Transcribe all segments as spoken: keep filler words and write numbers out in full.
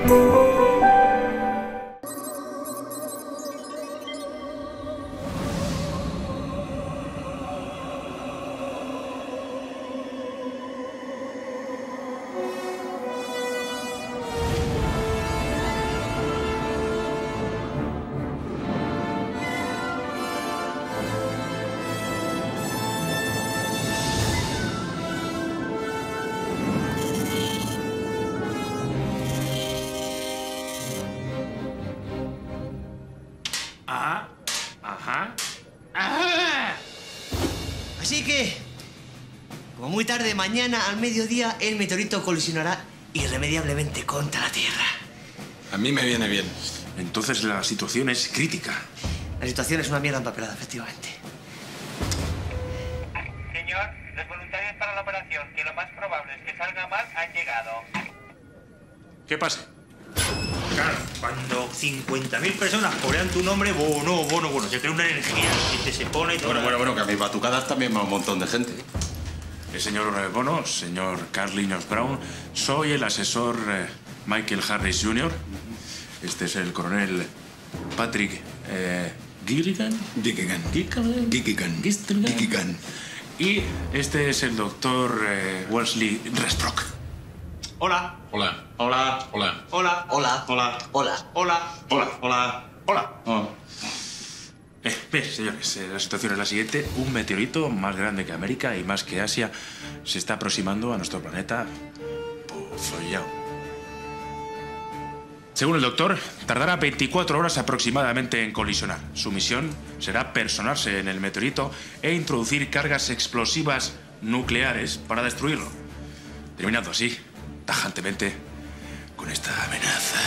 Ajá, ajá, ajá. Así que, como muy tarde mañana al mediodía, el meteorito colisionará irremediablemente contra la Tierra. A mí me viene bien. Entonces la situación es crítica. La situación es una mierda empapelada, efectivamente. Señor, los voluntarios para la operación, que lo más probable es que salga mal, han llegado. ¿Qué pasa? Claro, cuando cincuenta mil personas corean tu nombre, bueno, bueno, bueno, se crea una energía que se pone y todo. Bueno, bueno, bueno, que a mis batucadas también va un montón de gente. El señor Bono, señor Carl Linus Brown, soy el asesor eh, Michael Harris junior Este es el coronel Patrick eh, Gilligan. Gilligan. Gilligan. Gilligan. Gilligan. Gilligan. Y este es el doctor eh, Wesley Resbrook. Hola. Hola. Hola. Hola. Hola. Hola. Hola. Hola. Hola. Hola. Hola. Hola. Oh. Eh, bien, señores, eh, la situación es la siguiente. Un meteorito más grande que América y más que Asia se está aproximando a nuestro planeta follado. Según el doctor, tardará veinticuatro horas aproximadamente en colisionar. Su misión será personarse en el meteorito e introducir cargas explosivas nucleares para destruirlo, terminando así, tajantemente, con esta amenaza.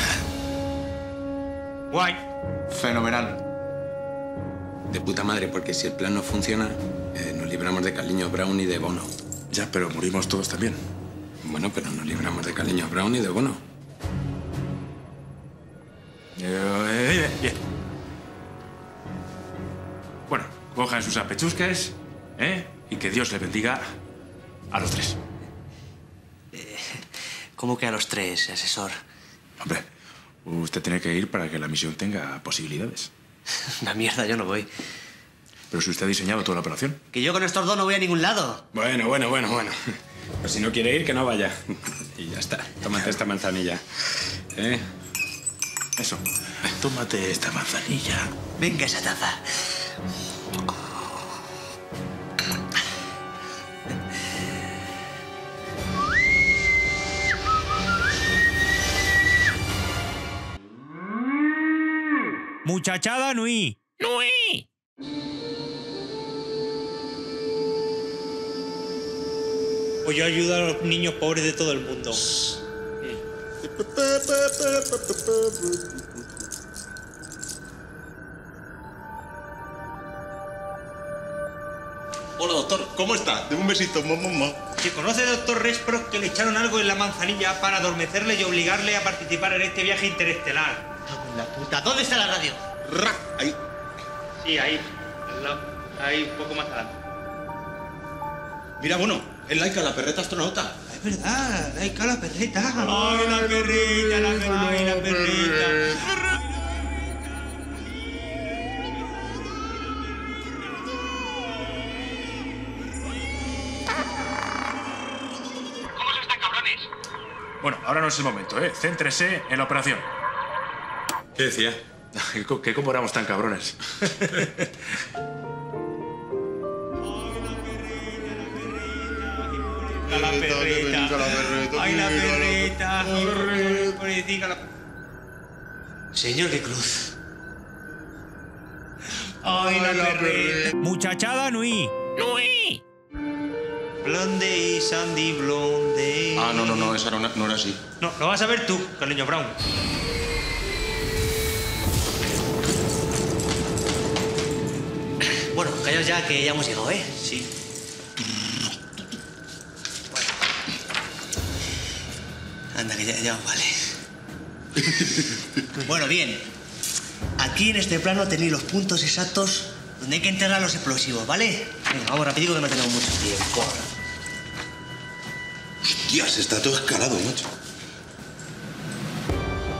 Guay. Fenomenal. De puta madre, porque si el plan no funciona, eh, nos libramos de Carl Linus Brown y de Bono. Ya, pero morimos todos también. Bueno, pero nos libramos de Carl Linus Brown y de Bono. Eh, bien, bien. Bueno, cojan sus apechusques, ¿eh? Y que Dios le bendiga a los tres. Eh, ¿Cómo que a los tres, asesor? Hombre, usted tiene que ir para que la misión tenga posibilidades. Una mierda, yo no voy. Pero si usted ha diseñado toda la operación. Que yo con estos dos no voy a ningún lado. Bueno, bueno, bueno, bueno. Pues si no quiere ir, que no vaya. Y ya está. Tómate esta manzanilla. ¿Eh? Eso. Tómate esta manzanilla. Venga esa taza. Muchachada Nui. ¡Nui! Pues yo ayudo a los niños pobres de todo el mundo. Hola, doctor. ¿Cómo está? Deme un besito, mamá. ¿Se conoce al doctor Resbrook que le echaron algo en la manzanilla para adormecerle y obligarle a participar en este viaje interestelar? La puta, ¿dónde está la radio? Ra, ahí. Sí, ahí. al lado. Ahí, un poco más adelante. Mira, bueno, es Laika, la perreta astronauta. Es verdad, ahí está la perrita. Ay, la perrita, la perrita, ay, la perrita. ¿Cómo se están, cabrones? Bueno, ahora no es el momento, ¿eh? Céntrese en la operación. ¿Qué decía? ¿Que cómo éramos tan cabrones? La perrita, la perrita. Ay, la perrita. Pobrecita la... Señor de Cruz. Ay, la perrita. Muchachada Nui. ¡Nui! Blonde y Sandy Blonde. Ah, no, no, no, esa no, no era así. No, lo vas a ver tú, Carliño Brown. Bueno, callaos ya que ya hemos llegado, ¿eh? Sí. Anda, que ya, ya os vale. Bueno, bien. Aquí en este plano tenéis los puntos exactos donde hay que enterrar los explosivos, ¿vale? Venga, vamos rápido que no tenemos mucho tiempo. Hostias, está todo escalado, macho.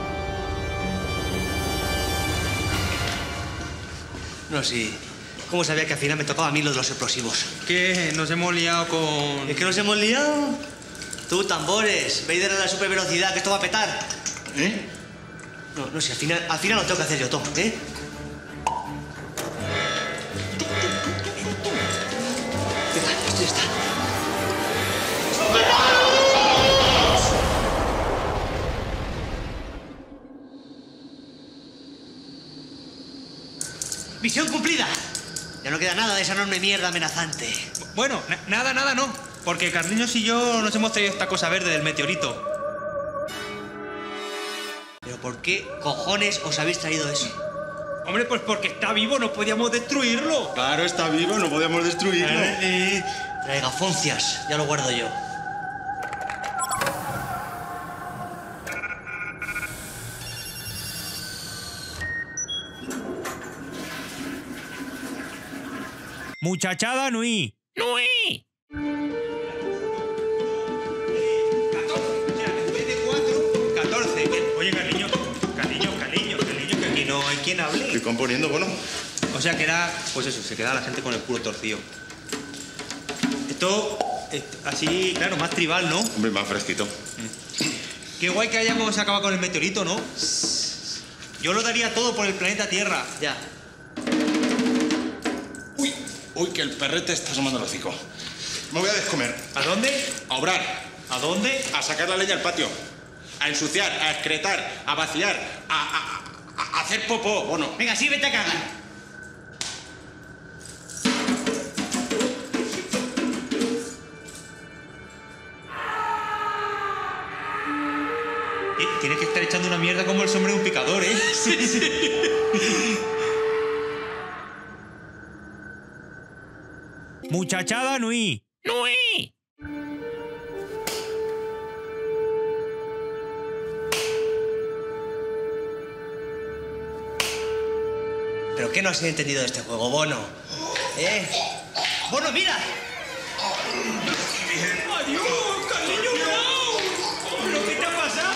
Bueno, sí. ¿Cómo sabía que al final me tocaba a mí lo de los explosivos? ¿Qué? Nos hemos liado con... ¿Es que nos hemos liado? Tú, tambores, veis de la supervelocidad, que esto va a petar. ¿Eh? No, no sé, al final, al final lo tengo que hacer yo, Tom, ¿eh? Venga, esto ya está. ¡Misión cumplida! Ya no queda nada de esa enorme mierda amenazante. Bueno, na- nada, nada no. Porque Carliños y yo nos hemos traído esta cosa verde del meteorito. ¿Pero por qué cojones os habéis traído eso? Hombre, pues porque está vivo, no podíamos destruirlo. Claro, está vivo, no podíamos destruirlo. Eh, Traiga foncias, ya lo guardo yo. Muchachada Nui. ¡Nui! catorce. Oye, Carliños, Carliños, Carliños, Carliños, que aquí no hay quien hable. Estoy componiendo, bueno. O sea que era, pues eso, se queda la gente con el culo torcido. Esto, esto, así, claro, más tribal, ¿no? Hombre, más fresquito. Qué guay que hayamos acabado con el meteorito, ¿no? Yo lo daría todo por el planeta Tierra. Ya. Uy, uy, que el perrete está asomando el hocico. Me voy a descomer. ¿A dónde? A obrar. ¿A dónde? A sacar la leña al patio. A ensuciar, a excretar, a vaciar, a, a, a- a hacer popó. Bueno, Venga, sí, vete a cagar. Eh, Tienes que estar echando una mierda como el sombrero de un picador, ¿eh? Sí, sí. Muchachada Nui. ¡Nui! ¿Pero qué no has entendido de este juego, Bono? ¿Eh? ¡Bono, mira! ¡Adiós, Carliño Brown! ¿Pero qué te ha pasado?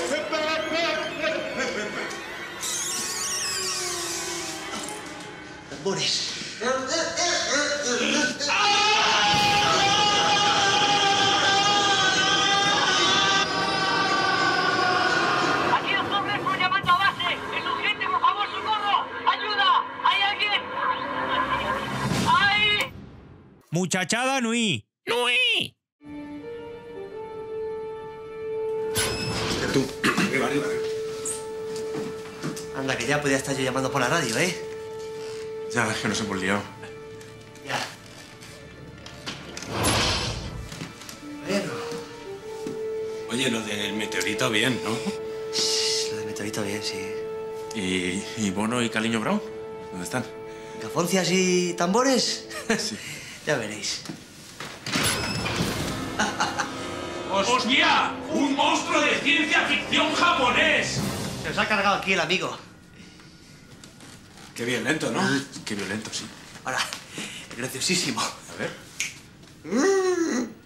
Tambores. Aquí los hombres por llamando a base. Es urgente, por favor, socorro. ¡Ayuda! ¿Hay alguien? ¡Ay! Muchachada Nui. ¡Nui! tú. Arriba, arriba. Anda, que ya podía estar yo llamando por la radio, ¿eh? Ya, es que nos hemos liado. Ya. Bueno, Oye, lo del meteorito bien, ¿no? lo del meteorito bien, sí. ¿Y, y Bono y Carliño Brown? ¿Dónde están? ¿Gafoncias y tambores? Sí. Ya veréis. ¡Hostia! ¡Un monstruo de ciencia ficción japonés! Se os ha cargado aquí el amigo. Qué violento, ¿no? Qué violento, sí. Ahora, graciosísimo. A ver.